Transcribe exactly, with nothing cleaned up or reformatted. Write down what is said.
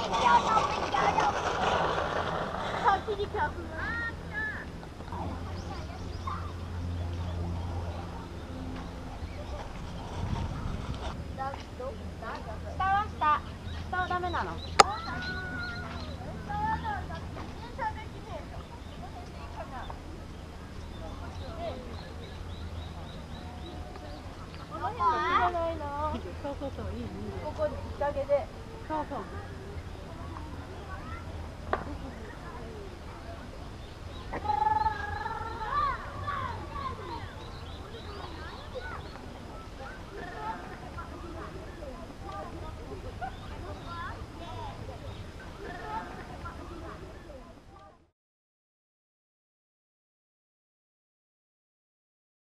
切り株。下は下。下はダメなの。そうそうそう、いい、いい。ここに日陰で。そうそう。